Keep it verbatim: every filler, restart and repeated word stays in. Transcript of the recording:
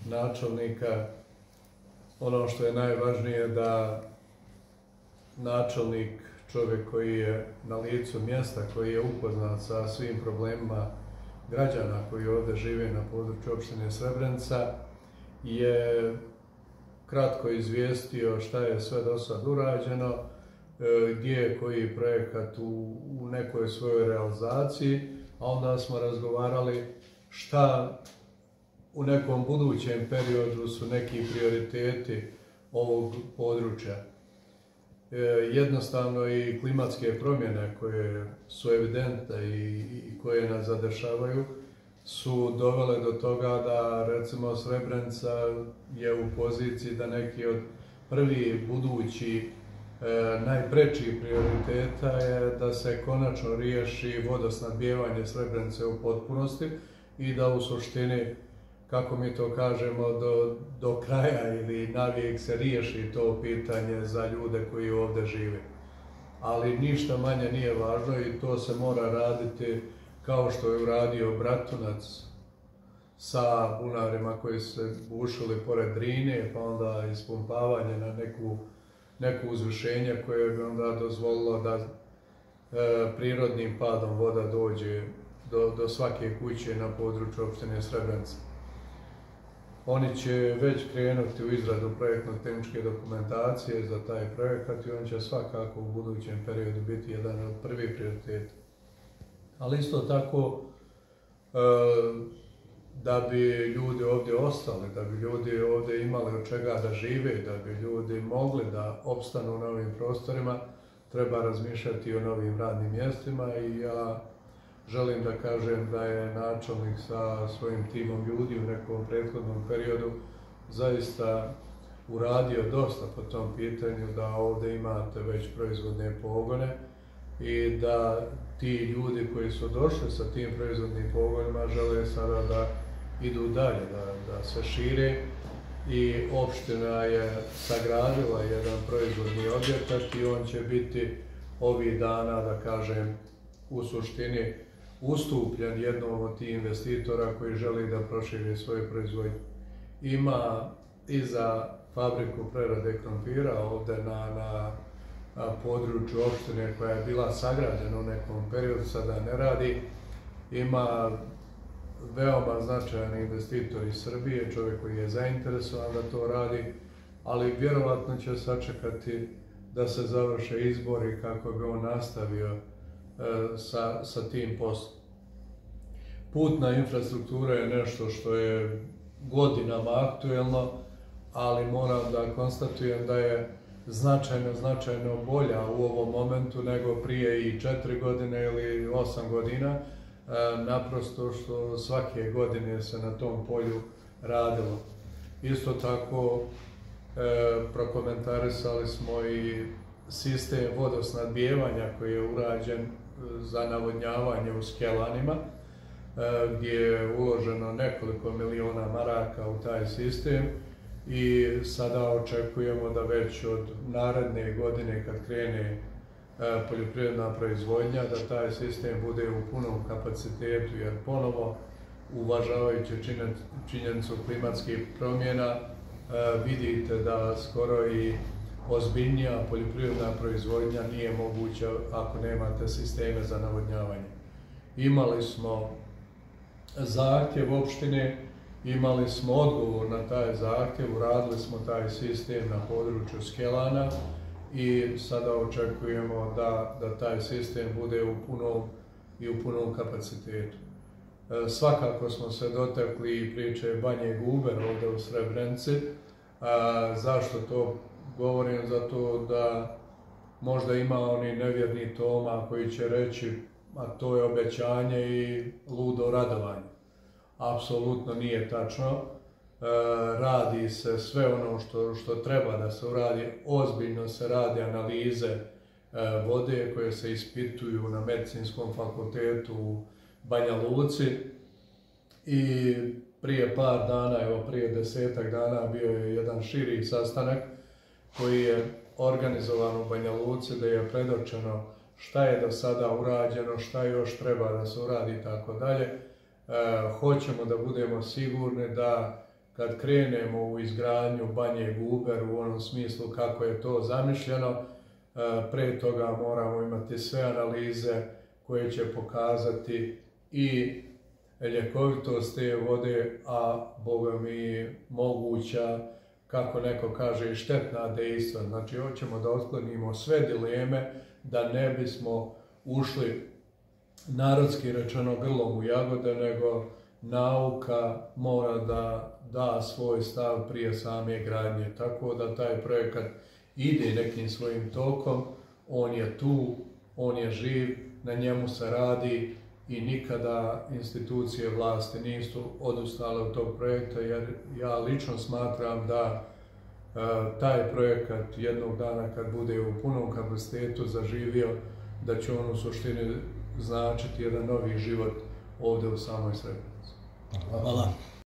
načelnika, ono što je najvažnije da načelnik, čovjek koji je na licu mjesta, koji je upoznat sa svim problemima građana koji ovdje žive na području opštine Srebrenica, je kratko izvijestio šta je sve do sad urađeno, gdje je koji projekat u, u nekoj svojoj realizaciji, a onda smo razgovarali šta u nekom budućem periodu su neki prioriteti ovog područja. E, jednostavno i klimatske promjene koje su evidentne i, i koje nas zadešavaju su dovele do toga da recimo Srebrenica je u poziciji da neki od prvi budući e, najprećih prioriteta je da se konačno riješi vodosnabdijevanje Srebrenice u potpunosti i da u suštini, kako mi to kažemo, do, do kraja ili navijek se riješi to pitanje za ljude koji ovdje žive. Ali ništa manje nije važno i to se mora raditi kao što je uradio Bratunac sa bunarima koji su se bušili pored Drine, pa onda ispumpavanje na neku, neku uzvišenje koje bi onda dozvolilo da e, prirodnim padom voda dođe do, do svake kuće na području opštine Srebrenica. Oni će već krenuti u izradu projektno-tehničke dokumentacije za taj projekat i on će svakako u budućem periodu biti jedan od prvih prioriteta. Ali isto tako, da bi ljudi ovdje ostali, da bi ljudi ovdje imali od čega da žive, da bi ljudi mogli da opstanu na ovim prostorima, treba razmišljati o novim radnim mjestima i ja želim da kažem da je načelnik sa svojim timom ljudi u nekom prethodnom periodu zaista uradio dosta po tom pitanju, da ovdje imate već proizvodne pogone i da ti ljudi koji su došli sa tim proizvodnim pogonima žele sada da idu dalje, da, da se šire i opština je sagradila jedan proizvodni objekat i on će biti ovih dana, da kažem, u suštini ustupljen jednom od tih investitora koji želi da proširi svoju proizvodnju. Ima i za fabriku prerade krompira ovdje na, na, na području opštine koja je bila sagrađena u nekom periodu, sada ne radi. Ima veoma značajan investitor iz Srbije, čovjek koji je zainteresovan da to radi, ali vjerovatno će sačekati da se završe izbori kako bi on nastavio Sa, sa tim poslom. Putna infrastruktura je nešto što je godinama aktuelno, ali moram da konstatujem da je značajno, značajno bolja u ovom momentu nego prije i četiri godine ili osam godina, e, naprosto što svake godine se na tom polju radilo. Isto tako e, prokomentarisali smo i sistem vodosnadbijevanja koji je urađen za navodnjavanje u Skjelanima, gdje je uloženo nekoliko miliona maraka u taj sistem i sada očekujemo da već od naredne godine kad krene poljoprivredna proizvodnja da taj sistem bude u punom kapacitetu, jer ponovo uvažavajući činjenicu klimatskih promjena vidite da skoro i ozbiljnija poljoprivredna proizvodnja nije moguća ako nemate sisteme za navodnjavanje. Imali smo zahtjev opštine, imali smo odgovor na taj zahtjev, uradili smo taj sistem na području Skjelana i sada očekujemo da, da taj sistem bude u punom i u punom kapacitetu. E, svakako smo se dotakli priče Banje Guber ovdje u Srebrenici. A, zašto to govorim? Zato da možda ima oni nevjerni Toma koji će reći a to je obećanje i ludo radovanje. Apsolutno nije tačno. E, radi se sve ono što, što treba da se uradi, ozbiljno se radi analize e, vode koje se ispituju na Medicinskom fakultetu u Banja Luci i prije par dana, evo prije desetak dana bio je jedan širi sastanak koji je organizovan u Banja Luci gdje je predočeno šta je do sada urađeno, šta još treba da se uradi i tako dalje. Hoćemo da budemo sigurni da kad krenemo u izgradnju Banje Guber u onom smislu kako je to zamišljeno, pre toga moramo imati sve analize koje će pokazati i ljekovitost te vode, a boga mi moguća, kako neko kaže, i štetna dejstva. Znači, hoćemo da otklonimo sve dileme, da ne bismo ušli, narodski rečeno, grlom u jagode, nego nauka mora da da svoj stav prije same gradnje. Tako da taj projekat ide nekim svojim tokom, on je tu, on je živ, na njemu se radi i nikada institucije vlasti nisu odustale od tog projekta, jer ja lično smatram da e, taj projekat jednog dana kad bude u punom kapacitetu zaživio, da će on u suštini značiti jedan novi život ovdje u samoj Srebrenici. Hvala.